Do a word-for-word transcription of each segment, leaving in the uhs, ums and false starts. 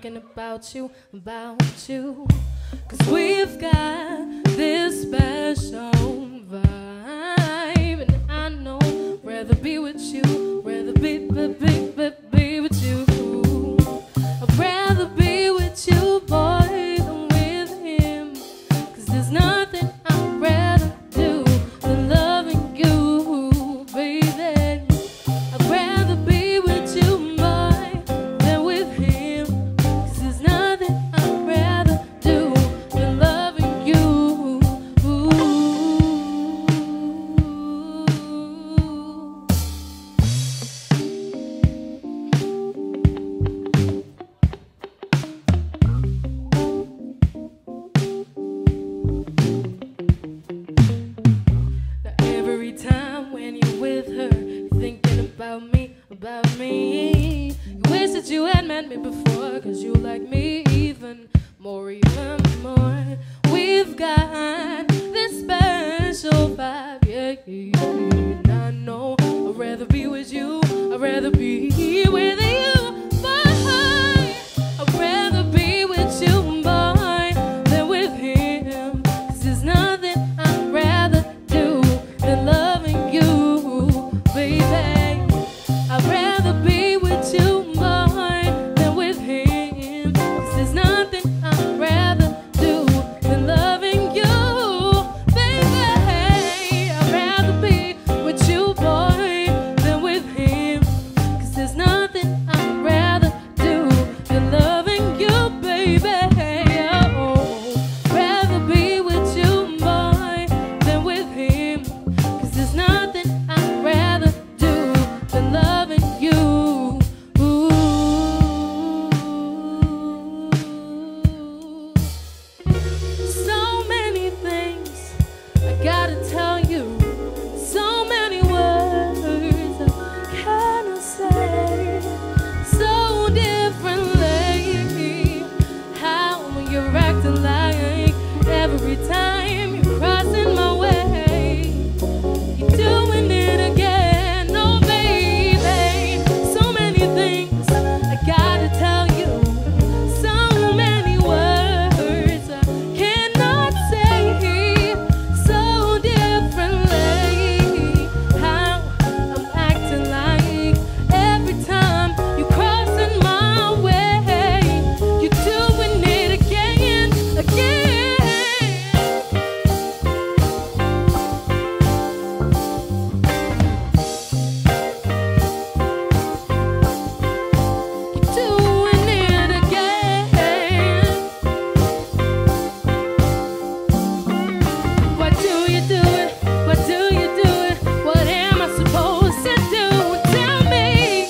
thinking about you, about you. Cause we've got this special vibe, and I know I'd rather be with you, rather be, be, be, be, be with you. I'd rather be with you, boy, than with him. Cause there's nothing I'd rather do than loving you, baby. I'd rather be with you, boy, than with him. Cause there's nothing I'd rather do than loving you. Time when you're with her, you're thinking about me, about me. You wish that you had met me before, cause you like me even more, even more. We've got this special vibe, yeah, yeah, yeah. And I know I'd rather be with you, I'd rather be with you, boy. I'd rather be with you, boy, than with him. Cause there's nothing I'd rather do than loving you, baby. I'd rather be with you, boy, than with him. Cause there's nothing I'd rather do than loving you, baby. I'd rather be with you, boy, than with him. Cause there's nothing I'd rather do than loving you, baby. Oh, rather be with you, boy, than with him. Cause there's nothing I'd rather do than loving you. Ooh. So many things I gotta tell you, so many words I cannot say so differently. How you're acting like every time you're crossing my way, you're doing it again, oh baby. So many things I gotta tell you, so many words I cannot say so differently. How I'm acting like every time you're crossing my way, you're doing it again, again. Doing it again. Why do you do it? Why do you do it? What am I supposed to do? Tell me.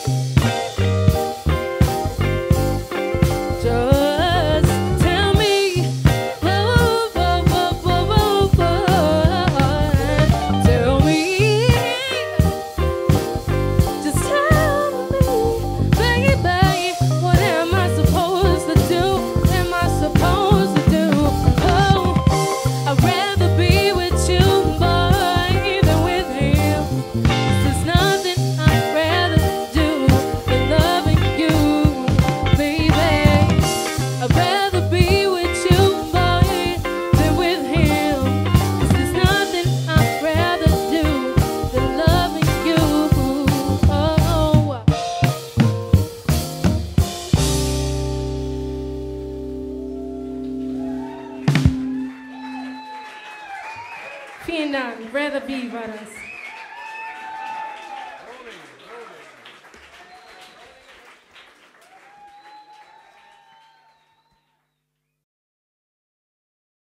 Just tell me. Oh, oh, oh, oh, oh, oh. Tell me. Just tell me, baby, what am I supposed to do? Am I supposed to do? Oh, I'd rather be with you, boy, than with him. 'Cause there's nothing I'd rather do than loving you, baby. I'd rather be with you, boy, than with him. 'Cause there's nothing I'd rather do than loving you. Oh. Vielen Dank, rather be, brothers.